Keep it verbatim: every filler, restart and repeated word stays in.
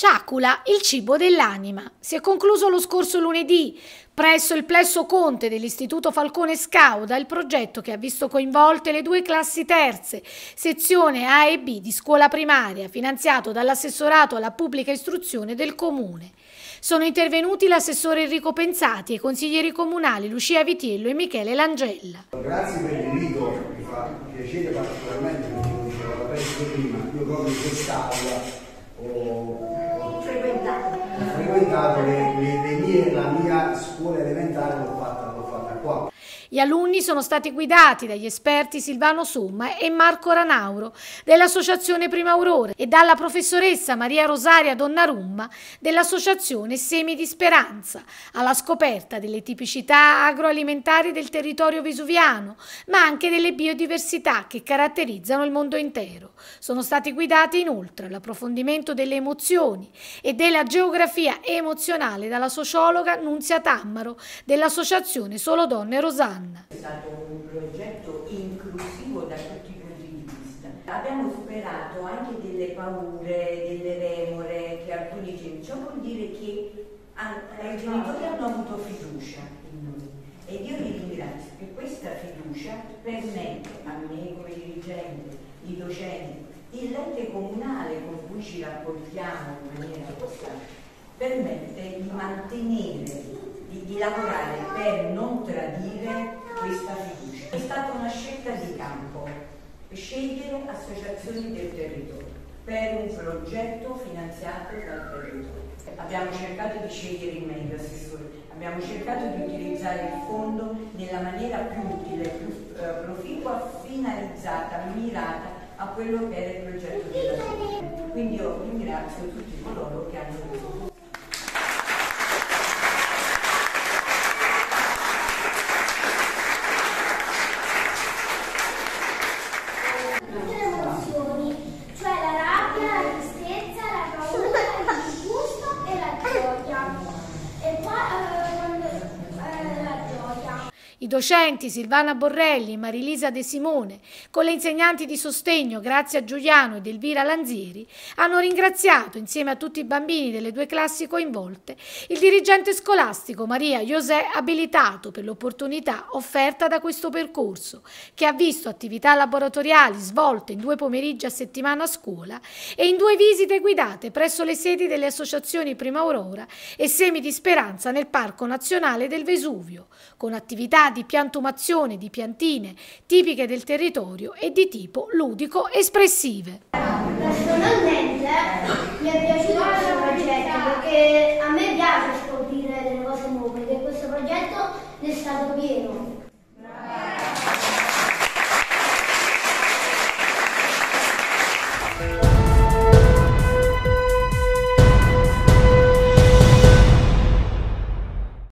Ciacula, il cibo dell'anima. Si è concluso lo scorso lunedì, presso il plesso Conte dell'Istituto Falcone Scauda, il progetto che ha visto coinvolte le due classi terze, sezione A e B di scuola primaria, finanziato dall'assessorato alla pubblica istruzione del Comune. Sono intervenuti l'assessore Enrico Pensati e i consiglieri comunali Lucia Vitiello e Michele Langella. Grazie per l'invito, mi fa piacere particolarmente, perché lo dicevo la Pesce prima, io proprio in quest'aula ho frequentato, ho frequentato le, le, le mie, la mia scuola elementare, l'ho fatta, l'ho fatta qua. Gli alunni sono stati guidati dagli esperti Silvano Somma e Marco Ranauro dell'Associazione Prima Aurora e dalla professoressa Maria Rosaria Donnarumma dell'Associazione Semi di Speranza, alla scoperta delle tipicità agroalimentari del territorio vesuviano, ma anche delle biodiversità che caratterizzano il mondo intero. Sono stati guidati inoltre all'approfondimento delle emozioni e della geografia emozionale dalla sociologa Nunzia Tammaro dell'Associazione Solo Donne Rosanna. È stato un progetto inclusivo da tutti i punti di vista. Abbiamo superato anche delle paure, delle remore che alcuni genitori. Ciò vuol dire che i genitori hanno avuto fiducia in noi ed io li ringrazio che questa fiducia permette a me come dirigente, i docenti, il l'ente comunale con cui ci rapportiamo in maniera costante, permette di mantenere Di, di lavorare per non tradire questa fiducia. È stata una scelta di campo, scegliere associazioni del territorio per un progetto finanziato dal territorio. Abbiamo cercato di scegliere il meglio, assessore, abbiamo cercato di utilizzare il fondo nella maniera più utile, più eh, proficua, finalizzata, mirata a quello che era il progetto della scuola. Quindi io ringrazio tutti coloro che hanno questo. I docenti Silvana Borrelli e Marilisa De Simone, con le insegnanti di sostegno Grazia Giuliano ed Elvira Lanzieri, hanno ringraziato, insieme a tutti i bambini delle due classi coinvolte, il dirigente scolastico Maria José abilitato per l'opportunità offerta da questo percorso, che ha visto attività laboratoriali svolte in due pomeriggi a settimana a scuola e in due visite guidate presso le sedi delle associazioni Prima Aurora e Semi di Speranza nel Parco Nazionale del Vesuvio, con attività di piantumazione di piantine tipiche del territorio e di tipo ludico-espressive. Personalmente mi è piaciuto questo progetto perché a me piace scoprire delle cose nuove, perché questo progetto ne è stato pieno.